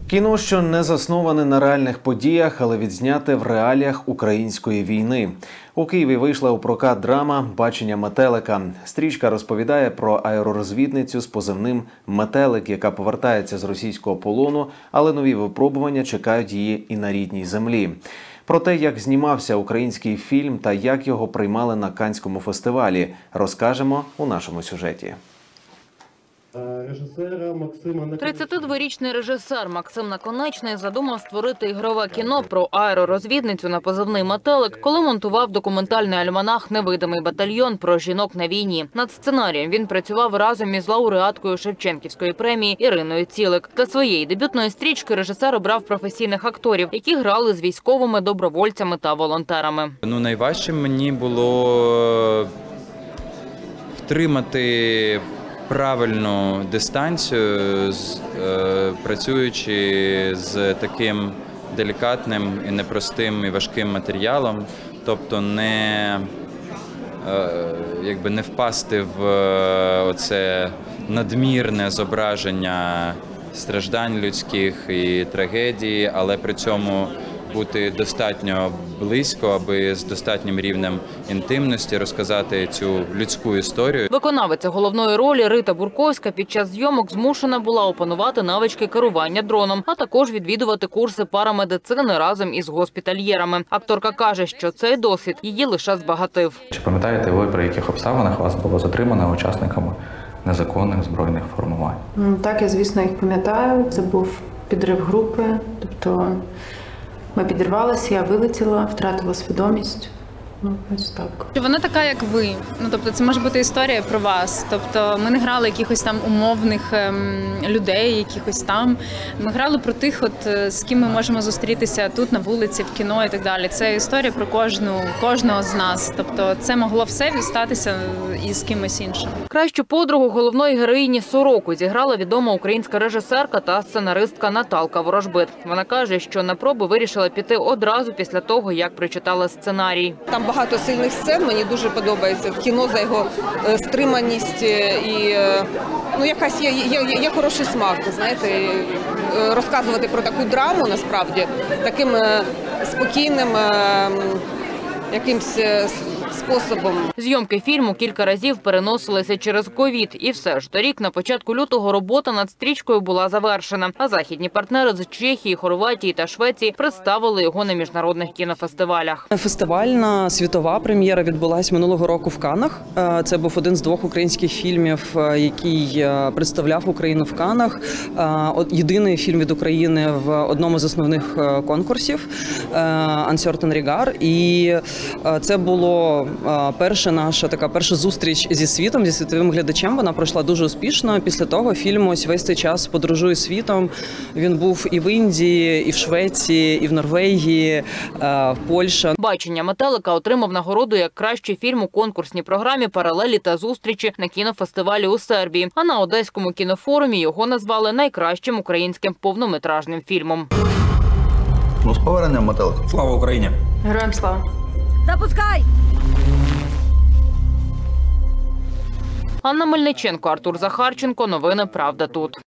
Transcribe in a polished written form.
Кіно, що не засноване на реальних подіях, але відзняте в реаліях української війни. У Києві вийшла у прокат драма «Бачення метелика». Стрічка розповідає про аеророзвідницю з позивним «Метелик», яка повертається з російського полону, але нові випробування чекають її і на рідній землі. Про те, як знімався український фільм та як його приймали на Каннському фестивалі, розкажемо у нашому сюжеті. 32-річний режисер Максим Наконечний задумав створити ігрове кіно про аеророзвідницю на позивний «Метелик», коли монтував документальний альманах «Невидимий батальйон» про жінок на війні. Над сценарієм він працював разом із лауреаткою Шевченківської премії Іриною Цілик. Для своєї дебютної стрічки режисер обрав професійних акторів, які грали з військовими, добровольцями та волонтерами. Найважчим мені було втримати правильну дистанцію, працюючи з таким делікатним і непростим і важким матеріалом, тобто не впасти в оце надмірне зображення страждань людських і трагедії, але при цьому бути достатньо близько, аби з достатнім рівнем інтимності розказати цю людську історію. Виконавиця головної ролі Рита Бурковська під час зйомок змушена була опанувати навички керування дроном, а також відвідувати курси парамедицини разом із госпітальєрами. Акторка каже, що цей досвід її лише збагатив. Чи пам'ятаєте ви, при яких обставинах вас було затримано учасниками незаконних збройних формувань? Так, я, звісно, їх пам'ятаю. Це був підрив групи, тобто ми підірвалися, я вилетіла, втратила свідомість. Ось так. Вона така, як ви. Тобто це може бути історія про вас. Тобто ми не грали якихось там умовних людей, якихось там. Ми грали про тих, з ким ми можемо зустрітися тут, на вулиці, в кіно і так далі. Це історія про кожного з нас. Тобто це могло все статися із кимось іншим. Кращу подругу головної героїні Сороку зіграла відома українська режисерка та сценаристка Наталка Ворожбит. Вона каже, що на проби вирішила піти одразу після того, як прочитала сценарій. Там багато сильних сцен, мені дуже подобається кіно за його стриманість і якась є хороший смак, знаєте, розказувати про таку драму насправді таким спокійним якимсь способом. Зйомки фільму кілька разів переносилися через ковід. І все ж торік на початку лютого робота над стрічкою була завершена. А західні партнери з Чехії, Хорватії та Швеції представили його на міжнародних кінофестивалях. Фестивальна світова прем'єра відбулась минулого року в Каннах. Це був один з двох українських фільмів, який представляв Україну в Каннах. Єдиний фільм від України в одному з основних конкурсів «Uncertain Regard». І це було перша зустріч зі світом, зі світовим глядачем. Вона пройшла дуже успішно. Після того фільм ось весь цей час подорожує світом. Він був і в Індії, і в Швеції, і в Норвегії, в Польщі. «Бачення метелика» отримав нагороду як кращий фільм у конкурсній програмі «Паралелі та зустрічі» на кінофестивалі у Сербії. А на Одеському кінофорумі його назвали найкращим українським повнометражним фільмом. З поверненням, метелик. Слава Україні! Героям слава! Запускай! Анна Мельниченко, Артур Захарченко. Новини «Правда тут».